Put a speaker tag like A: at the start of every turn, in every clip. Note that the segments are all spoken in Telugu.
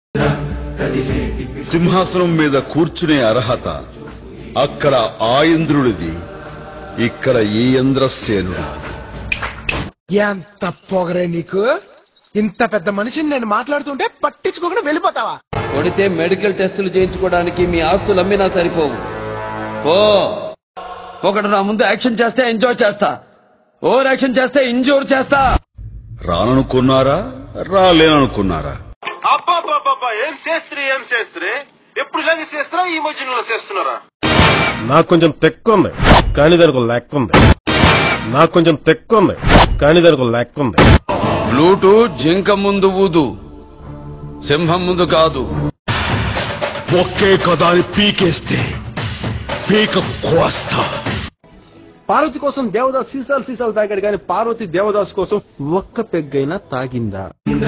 A: సింహాసనం మీద కూర్చునే అర్హత అక్కడ ఆ ఇంద్రుడిది, ఇక్కడ ఈ ఇంద్రసేనుడిది.
B: ఎంత పొగరే నీకు! ఇంత పెద్ద మనిషిని నేను మాట్లాడుతుంటే పట్టించుకోకుండా వెళ్ళిపోతావా?
C: కొడితే మెడికల్ టెస్టులు చేయించుకోవడానికి మీ ఆస్తులు అమ్మినా సరిపోవు. ఓ ఒకడు నా ముందు యాక్షన్ చేస్తే ఎంజాయ్ చేస్తా, ఓవర్ యాక్షన్ చేస్తే ఇంజూర్ చేస్తా.
A: రాననుకున్నారా, రాలేననుకున్నారా?
D: అబ్బాబ్బాబ్బా, ఏం చేస్త్రీ ఎప్పుడు ఇలాగే చేస్తారా? ఈ మధ్యలో చేస్తున్నారా?
E: నాకు కొంచెం తెక్కుంది కానీ దానికి లెక్క ఉంది. నాకు కొంచెం తెక్కుంది కానీ దానికి లెక్క ఉంది.
C: ఫ్లూటు జింక ముందు ఊదు, సింహం ముందు కాదు.
A: ఒకే కదాని పీకేస్తే పీక కోస్తా.
B: పార్వతి కోసం దేవదాస్ సీసాలు తాగాడు కానీ పార్వతి దేవదాస్ కోసం ఒక్క పెగ్గైనా తాగిందా?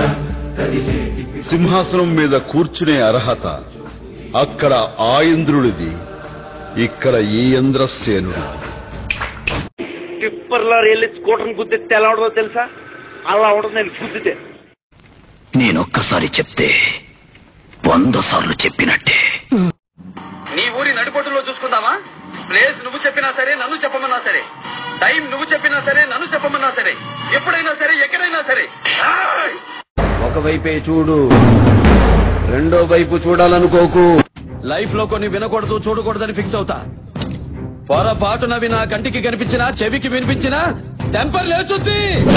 A: సింహాసనం మీద కూర్చునే అర్హత అక్కడ ఆ ఇంద్రుడిది, ఇక్కడ ఈ ఇంద్రసేనుడిది.
F: టిప్పర్ లారీ వెళ్ళి స్కూటర్ గుద్దితే ఎలా ఉండదో తెలుసా? అలా ఉండదు నేను గుద్దితే.
G: నేనొక్కసారి చెప్తే 100 సార్లు చెప్పినట్టే.
C: నీ ఊరి నడిపోటులో చూసుకుందామా? ప్లేస్ నువ్వు చెప్పినా సరే, నన్ను చెప్పమన్నా సరే, టైం నువ్వు చెప్పినా సరే, నన్ను చెప్పమన్నా సరే, ఎప్పుడైనా సరే, ఎక్కడైనా సరే. ఒకవైపే చూడు, రెండో వైపు చూడాలనుకోకు. లైఫ్ లో కొన్ని వినకూడదు, చూడకూడదని ఫిక్స్ అవుతా. పొరపాటున నా కంటికి కనిపించినా, చెవికి వినిపించినా టెంపర్ లేచుద్ది.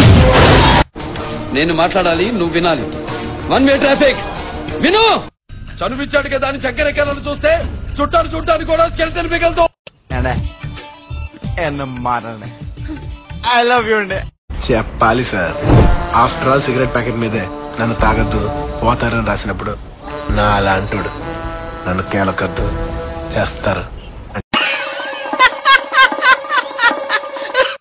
C: నేను మాట్లాడాలి, నువ్వు వినాలి. 1 వే ట్రాఫిక్. విను. చనువిచ్చాడు కదా అని చక్కెరెక్కాలను చూస్తే చుట్టాను చూడటానికి కూడా స్కెల్టన్ మిగలదు.
B: ఐ లవ్ యూ అండి.
H: చెప్పాలి sir, after all cigarette packet మీదే నన్ను తాగద్దు పోతారని రాసినప్పుడు నా అలాంటోడు నన్ను కేలకద్దు చేస్తారు.